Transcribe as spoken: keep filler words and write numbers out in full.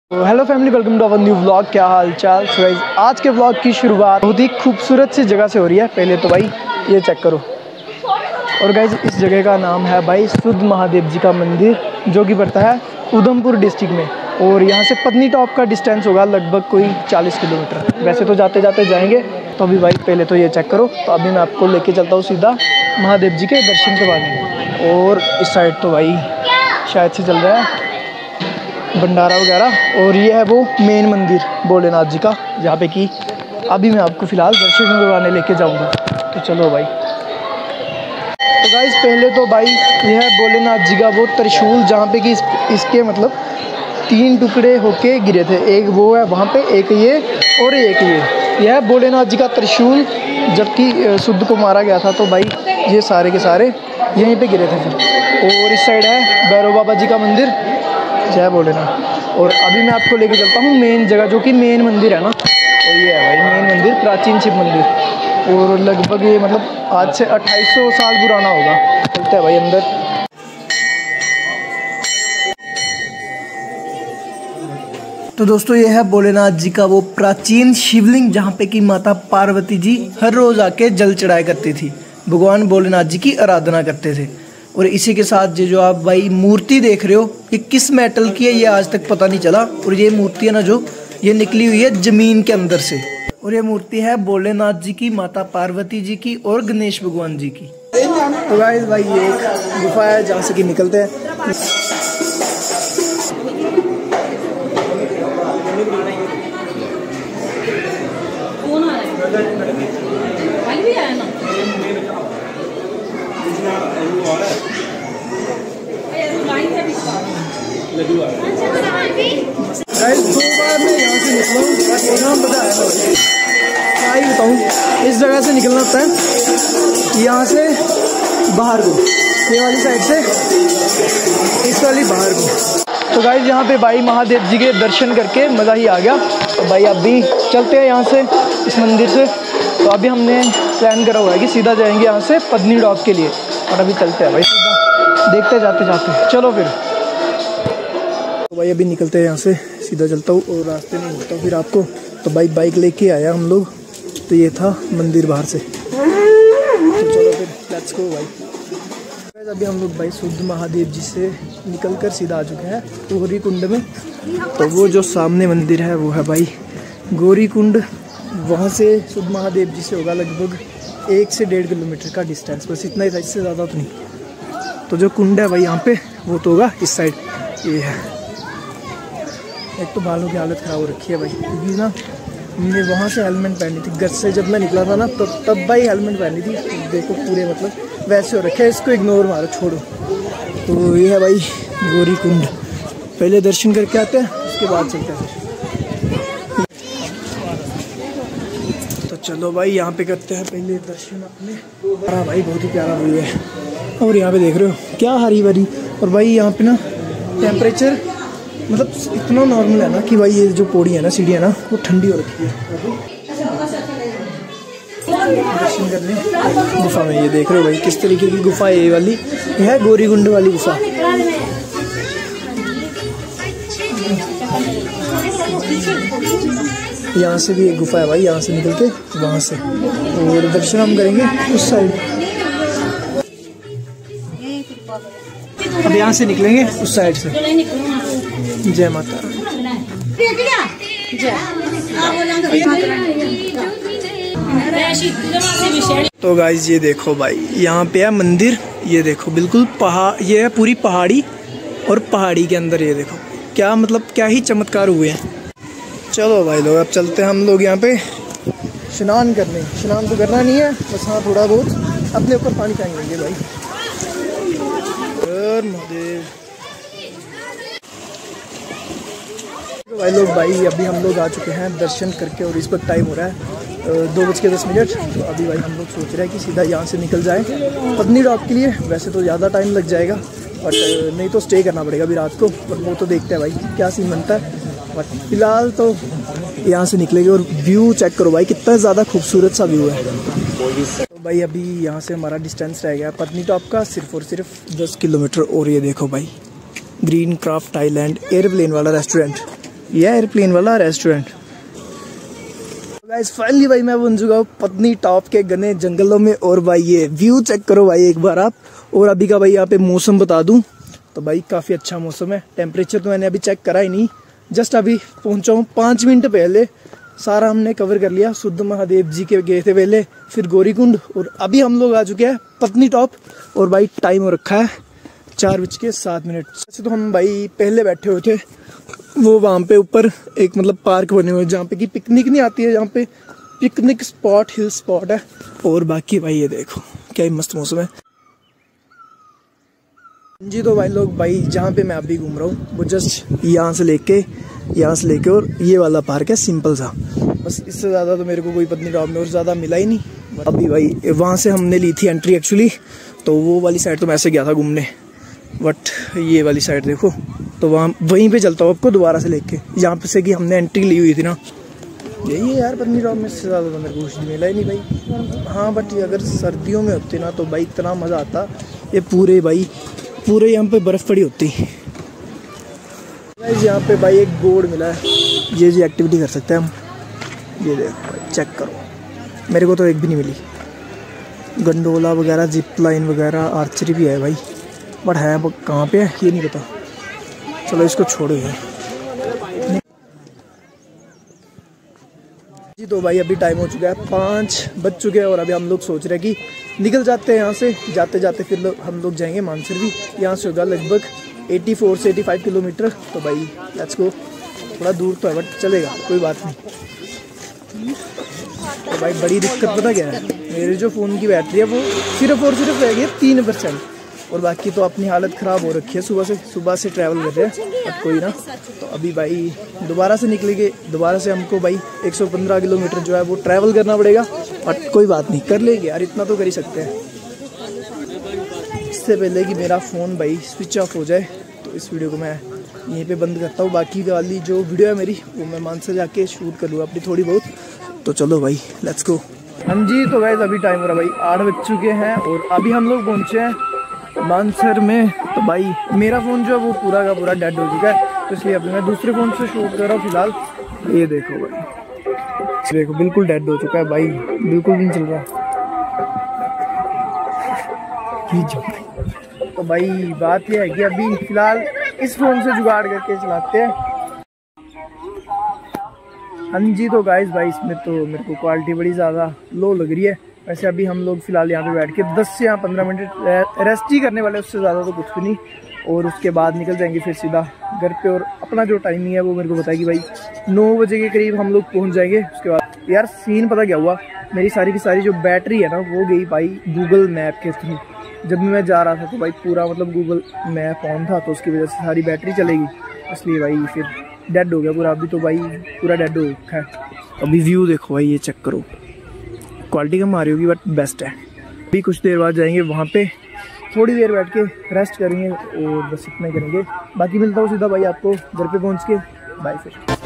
Hello family, welcome to our new vlog. क्या हाल चाल। सो गाइस, आज के व्लॉग की शुरुआत बहुत ही खूबसूरत सी जगह से हो रही है। पहले तो भाई ये चेक करो। और गाइस, इस जगह का नाम है भाई शुद्ध महादेव जी का मंदिर, जो कि पड़ता है उधमपुर डिस्ट्रिक्ट में। और यहाँ से पत्नी टॉप का डिस्टेंस होगा लगभग कोई चालीस किलोमीटर। वैसे तो जाते जाते जाएंगे, तो अभी भाई पहले तो ये चेक करो। तो अभी मैं आपको लेके चलता हूँ सीधा महादेव जी के दर्शन करवाने। और इस साइड तो भाई शायद से चल रहा है भंडारा वगैरह। और ये है वो मेन मंदिर भोलेनाथ जी का, जहाँ पे कि अभी मैं आपको फ़िलहाल दर्शन करवाने लेके जाऊँगा। तो चलो भाई। तो गाइस, पहले तो भाई ये है भोलेनाथ जी का वो त्रिशूल, जहाँ पे कि इस, इसके मतलब तीन टुकड़े होके गिरे थे। एक वो है वहाँ पे, एक ये और एक ये। यह है भोलेनाथ जी का त्रिशूल, जबकि शुद्ध को मारा गया था। तो भाई ये सारे के सारे यहीं पे गिरे थे फिर। और इस साइड है भैरव बाबा जी का मंदिर, जय भोलेनाथ। और अभी मैं आपको लेके चलता हूँ मेन जगह, जो कि मेन मंदिर है ना। और ये है भाई मेन मंदिर, प्राचीन शिव मंदिर। और लगभग ये मतलब आज से अट्ठाईस सौ साल पुराना होगा। चलते हैं भाई अंदर। तो दोस्तों, ये है भोलेनाथ जी का वो प्राचीन शिवलिंग, जहाँ पे कि माता पार्वती जी हर रोज़ आके जल चढ़ाया करती थी, भगवान भोलेनाथ जी की आराधना करते थे। और इसी के साथ ये जो आप भाई मूर्ति देख रहे हो, ये किस मेटल की है ये आज तक पता नहीं चला। और ये मूर्ति है ना, जो ये निकली हुई है ज़मीन के अंदर से। और ये मूर्ति है भोलेनाथ जी की, माता पार्वती जी की और गणेश भगवान जी की। तो गाइस भाई, ये एक गुफा है जहाँ से कि निकलते हैं। गाइस, दो बार मैं यहाँ से निकला हूँ, नाम बताया ना भाई, क्या ही बताऊँ। इस जगह से निकलना होता है यहाँ से बाहर को, ये वाली साइड से इस वाली बाहर को। तो गाइस, यहाँ पे भाई महादेव जी के दर्शन करके मज़ा ही आ गया। तो भाई अभी चलते हैं यहाँ से, इस मंदिर से। तो अभी हमने प्लान करा हुआ है कि सीधा जाएंगे यहाँ से पत्नी टॉप के लिए। और अभी चलते हैं भाई सीधा, देखते जाते जाते। चलो फिर। तो भाई अभी निकलते हैं यहाँ से, सीधा चलता हूँ और रास्ते में मिलता हूँ फिर आपको। तो भाई बाइक लेके आया हम लोग, तो ये था मंदिर बाहर से। तो चलो फिर, लेट्स गो भाई। अभी हम लोग भाई शुद्ध महादेव जी से निकलकर सीधा आ चुके हैं गौरी कुंड में। तो वो जो सामने मंदिर है वो है भाई गौरी कुंड। वहाँ से शुद्ध महादेव जी से होगा लगभग एक से डेढ़ किलोमीटर का डिस्टेंस, बस इतना ही था, इससे ज़्यादा तो नहीं। तो जो कुंड है भाई यहाँ पे, वो तो होगा इस साइड। ये है, एक तो बालों की हालत ख़राब हो रखी है भाई, क्योंकि ना मैंने वहाँ से हेलमेट पहनी थी। घर से जब मैं निकला था ना, तो तब भाई हेलमेट पहनी थी। तो देखो पूरे मतलब वैसे हो रखे है, इसको इग्नोर मारो, छोड़ो। तो ये है भाई गौरी कुंड। पहले दर्शन करके आते हैं, उसके बाद चलते हैं। तो चलो भाई, यहाँ पे करते हैं पहले दर्शन अपने। हाँ भाई, बहुत ही प्यारा व्यू है। और यहाँ पे देख रहे हो क्या हरी भरी। और भाई यहाँ पे ना टेम्परेचर मतलब इतना नॉर्मल है ना कि भाई ये जो पौड़ी है ना, सीढ़ी है ना, वो ठंडी हो रखी है। दर्शन करने गुफा में, ये देख रहे हो भाई किस तरीके की गुफा है ये वाली। ये है गौरी कुंड वाली गुफा। यहाँ से भी एक गुफा है भाई, यहाँ से निकल के वहाँ से। और दर्शन हम करेंगे उस साइड। अब यहाँ से निकलेंगे उस साइड से। जय माता। तो गाइज ये देखो भाई, यहाँ पे है मंदिर। ये देखो बिल्कुल पहाड़, ये है पूरी पहाड़ी। और पहाड़ी के अंदर ये देखो क्या मतलब क्या ही चमत्कार हुए हैं। चलो भाई लोग, अब चलते हैं हम लोग यहाँ पे स्नान करने। स्नान तो करना नहीं है, बस हाँ थोड़ा बहुत अपने ऊपर पानी फेंकेंगे भाई। महादेव। तो भाई लोग, भाई अभी हम लोग आ चुके हैं दर्शन करके। और इस वक्त टाइम हो रहा है दो बज के दस मिनट। तो अभी भाई हम लोग सोच रहे हैं कि सीधा यहाँ से निकल जाए पत्नी टॉप के लिए। वैसे तो ज़्यादा टाइम लग जाएगा, बट नहीं तो स्टे करना पड़ेगा अभी रात को। पर वो तो देखते हैं भाई क्या सीन बनता है। बट फिलहाल तो यहाँ से निकलेंगे। और व्यू चेक करो भाई, कितना ज़्यादा खूबसूरत सा व्यू है। तो भाई अभी यहाँ से हमारा डिस्टेंस रह गया पत्नी टॉप का सिर्फ और सिर्फ दस किलोमीटर। और ये देखो भाई, ग्रीन क्राफ्ट थाईलैंड एयरप्लेन वाला रेस्टोरेंट। ये एयरप्लेन वाला रेस्टोरेंट। गाइस फाइनली भाई मैं बन चुका हूँ पत्नी टॉप के घने जंगलों में। और भाई ये व्यू चेक करो भाई एक बार आप। और अभी का भाई यहाँ पे मौसम बता दूं तो भाई काफ़ी अच्छा मौसम है। टेम्परेचर तो मैंने अभी चेक करा ही नहीं, जस्ट अभी पहुँचा हूँ पाँच मिनट पहले। सारा हमने कवर कर लिया। शुद्ध महादेव जी के गए थे पहले, फिर गौरीकुंड, और अभी हम लोग आ चुके हैं पत्नी टॉप। और भाई टाइम हो रखा है चार बज के सात मिनट। वैसे तो हम भाई पहले बैठे हुए थे वो वहाँ पे ऊपर एक मतलब पार्क बने हुए जहाँ पे कि पिकनिक नहीं आती है, जहाँ पे पिकनिक स्पॉट हिल स्पॉट है। और बाकी भाई ये देखो क्या ही मस्त मौसम है जी। तो भाई लोग भाई जहाँ पे मैं अभी घूम रहा हूँ वो जस्ट यहाँ से लेके यहाँ से लेके और ये वाला पार्क है सिंपल सा, बस इससे ज़्यादा तो मेरे को कोई पत्नी टॉप में और ज़्यादा मिला ही नहीं। अभी भाई वहाँ से हमने ली थी एंट्री एक्चुअली, तो वो वाली साइड तो मैं ऐसे गया था घूमने, बट ये वाली साइड देखो तो वहाँ वहीं पे चलता हूँ आपको दोबारा से लेके, जहाँ पे से कि हमने एंट्री ली हुई थी ना। यही है यार पत्नी टॉप में, इससे ज़्यादा तो मेरे को कुछ मिला ही नहीं भाई। हाँ बट ये अगर सर्दियों में होती ना तो भाई इतना मज़ा आता। ये पूरे भाई पूरे यहाँ पे बर्फ़ पड़ी होती। यहाँ पे भाई एक बोर्ड मिला है, ये जी एक्टिविटी कर सकते हैं हम। ये देखो भाई चेक करो, मेरे को तो एक भी नहीं मिली। गंडोला वगैरह, जिप लाइन वगैरह, आर्चरी भी है भाई, बट है वो कहाँ पे है ये नहीं पता। चलो इसको छोड़ो ये जी। तो भाई अभी टाइम हो चुका है पाँच बज चुके हैं और अभी हम लोग सोच रहे हैं कि निकल जाते हैं यहाँ से। जाते जाते फिर लो, हम लोग जाएंगे मानसर भी। यहाँ से होगा लगभग चौरासी से पचासी किलोमीटर। तो भाई लेट्स गो। थोड़ा दूर तो है बट चलेगा, कोई बात नहीं। तो भाई बड़ी दिक्कत पता क्या है, मेरे जो फ़ोन की बैटरी है वो सिर्फ और सिर्फ रह गई है तीन परसेंट, और बाकी तो अपनी हालत ख़राब हो रखी है। सुबह से सुबह से ट्रैवल कर रहे हैं, बट कोई ना। तो अभी भाई दोबारा से निकलेंगे, दोबारा से हमको भाई एक सौ पंद्रह किलोमीटर जो है वो ट्रैवल करना पड़ेगा, बट कोई बात नहीं, कर लेंगे यार, इतना तो कर ही सकते हैं। इससे पहले कि मेरा फ़ोन भाई स्विच ऑफ हो जाए तो इस वीडियो को मैं यहीं पे बंद करता हूँ। बाकी वाली जो वीडियो है मेरी वो मैं मानसर जाके शूट कर लूँगा अपनी थोड़ी बहुत। तो चलो भाई लेट्स गो। हाँ जी तो गाइस अभी टाइम हो रहा भाई आठ बज चुके हैं और अभी हम लोग पहुँचे हैं मानसर में। तो भाई मेरा फ़ोन जो है वो पूरा का पूरा डेड हो चुका है, तो इसलिए अभी मैं दूसरे फ़ोन से शूट कर रहा हूँ फिलहाल। ये देखो भाई, देखो बिल्कुल डेड हो चुका है भाई, बिल्कुल नहीं चल रहा। तो भाई बात यह है कि अभी फिलहाल इस फ़ोन से जुगाड़ करके चलाते हैं। हाँ जी तो गाइस भाई इसमें तो मेरे को क्वालिटी बड़ी ज़्यादा लो लग रही है। वैसे अभी हम लोग फिलहाल यहाँ पे बैठ के दस से या पंद्रह मिनट रेस्ट ही करने वाले, उससे ज़्यादा तो कुछ भी नहीं। और उसके बाद निकल जाएंगे फिर सीधा घर पे। और अपना जो टाइमिंग है वो मेरे को पता है कि भाई नौ बजे के करीब हम लोग पहुँच जाएंगे। उसके बाद यार सीन पता क्या हुआ, मेरी सारी की सारी जो बैटरी है ना वो गई भाई गूगल मैप के थ्रू। जब मैं जा रहा था तो भाई पूरा मतलब गूगल मैप ऑन था, तो उसकी वजह से सारी बैटरी चलेगी, इसलिए भाई फिर डेड हो गया पूरा। अभी तो भाई पूरा डेड हो रखा है। अभी व्यू देखो भाई, ये चेक करो, क्वालिटी कम आ रही होगी बट बेस्ट है। अभी कुछ देर बाद जाएंगे वहाँ पे, थोड़ी देर बैठ के रेस्ट करेंगे और बस इतना करेंगे। बाकी मिलता हूँ सीधा भाई आपको घर पे पहुँच के। बाय फिर।